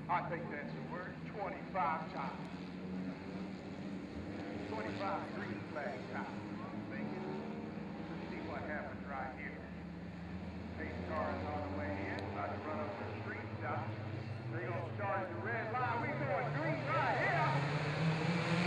I think that's the word. 25 times. 25 green flag times. I'm thinking. Let's see what happens right here. Pace cars on the way in, about to run over the street stop. They're going to start at the red line. We going green right here.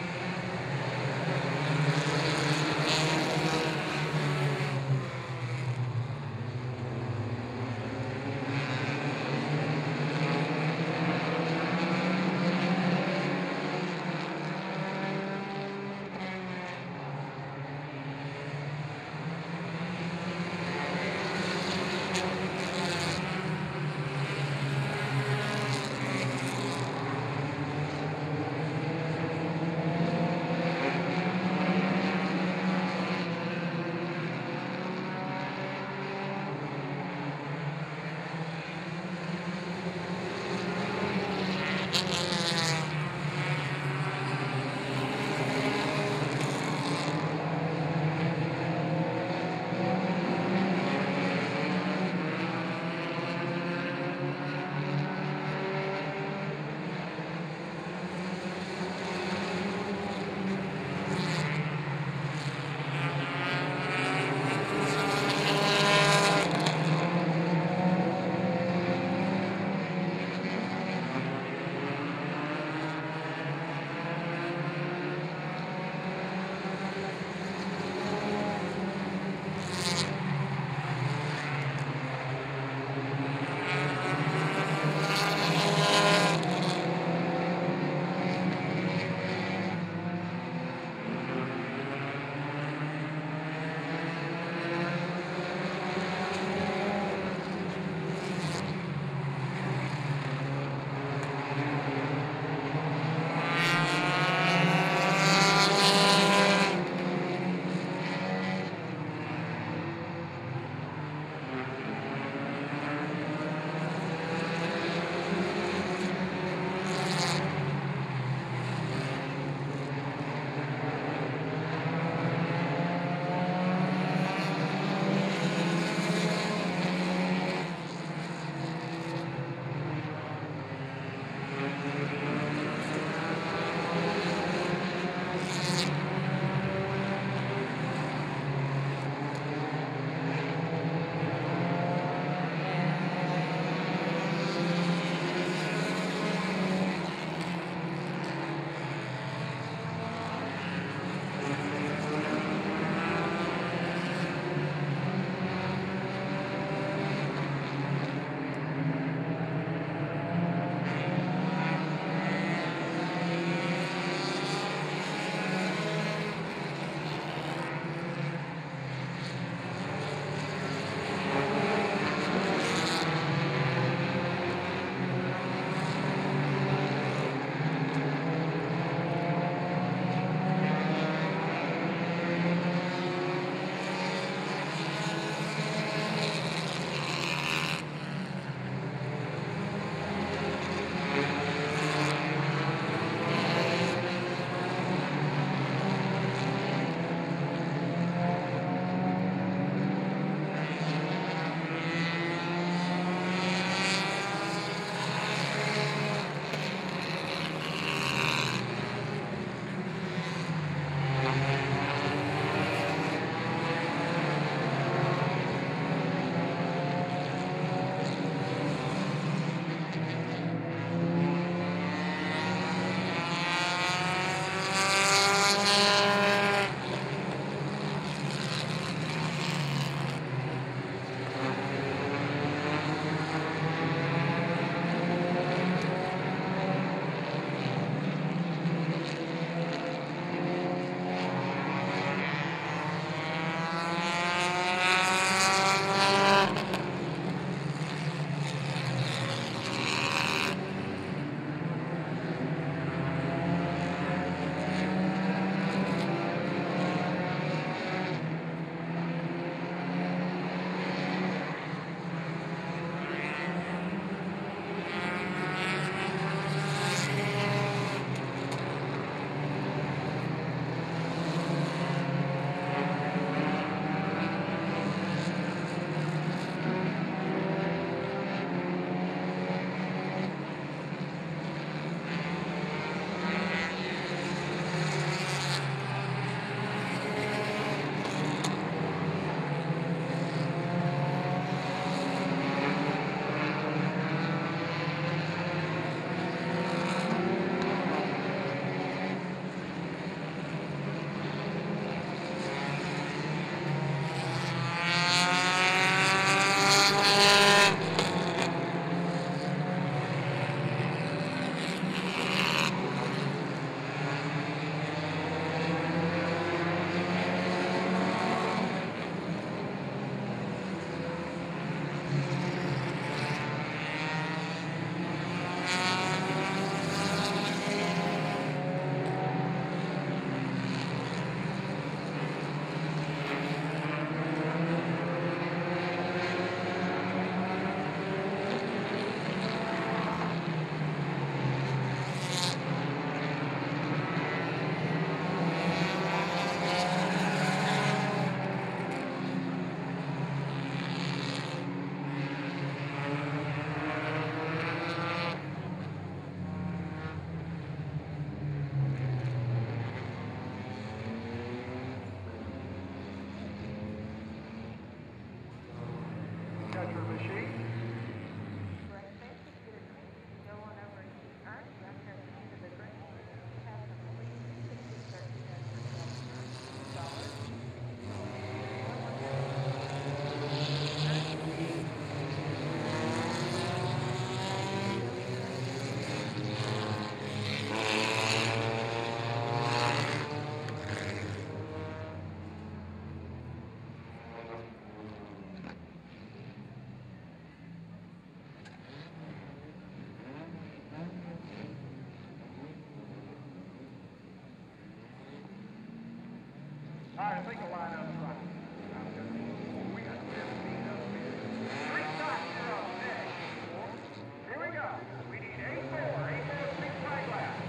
All right, I think the lineup's right. We got 17 up here. 3 shots here on next. Here we go. We need 8 more. 8 more speed flag laps.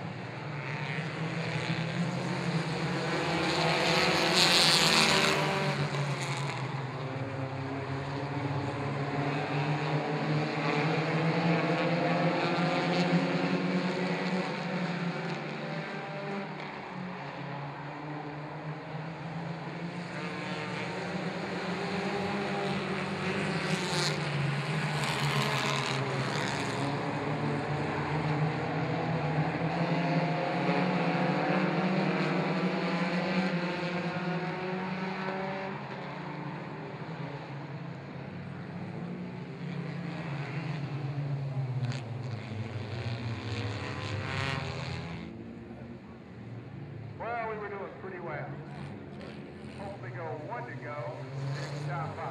Well, we were doing pretty well. Hopefully go 1 to go. Next top 5.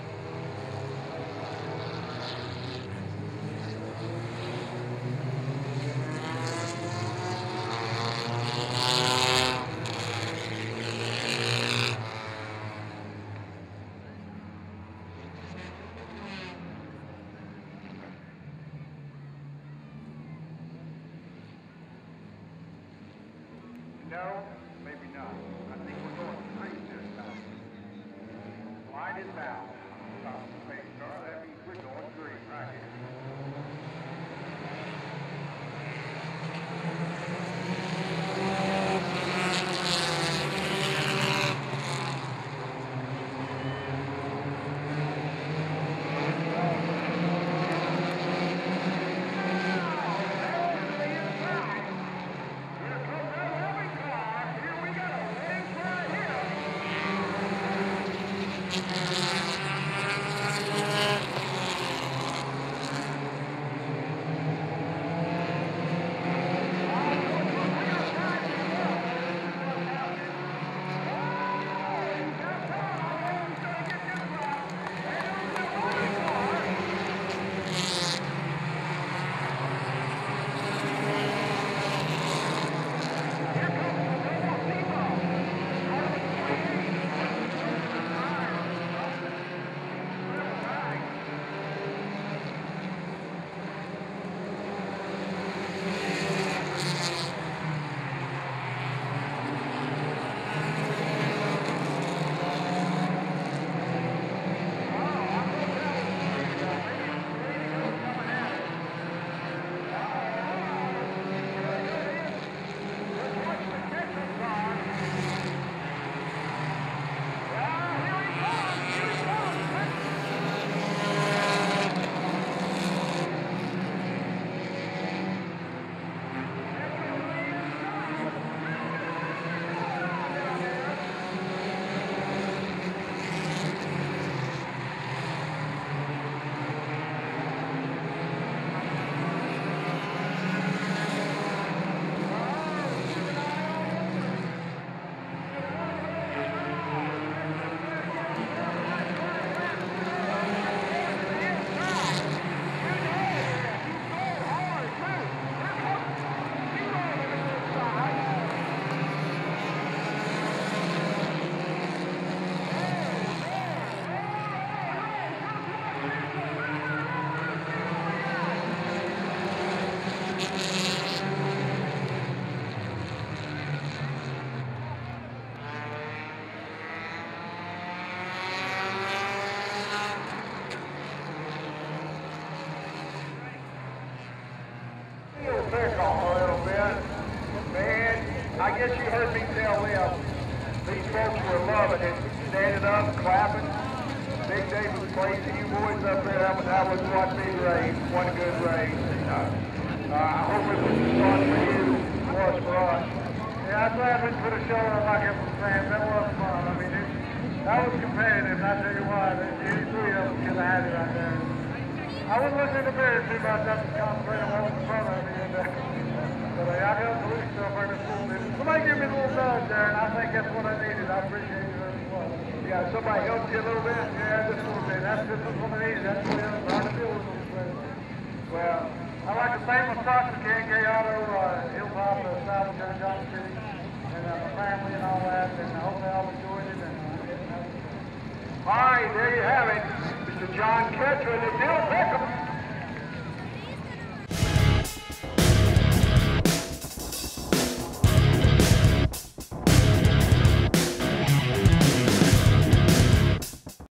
No, maybe not. I think we're going straight this time. Line is out. Top of the pace car. That means we're going green right here. Pick off a little bit. Man, I guess you heard me tell them. These folks were loving it. Standing up, clapping. Big Dave was praising you boys up there. That was one big race, one good race. And, I hope it was as fun for you as it was for us. Yeah, I'm glad we put a show on like it was fans. That was fun. I mean, that was competitive. And I tell you what, you three of them could have had it right there. I wasn't listening to Barry too much. I was concentrating on what was in front of me. But I got the loose stuff right this little bit. Somebody give me a little nudge there, and I think that's what I needed. I appreciate you very much. Yeah, somebody helped you a little bit? Yeah, just a little bit. That's just what I needed. That's what I'm trying to deal with those players. Well, I'd like to thank my sponsor, K&K Auto, Hilltop, South Johnson City. my family and all that, and I hope they all enjoyed it. And all right, there you have it. Mr. John Ketra and the Bill Beckham.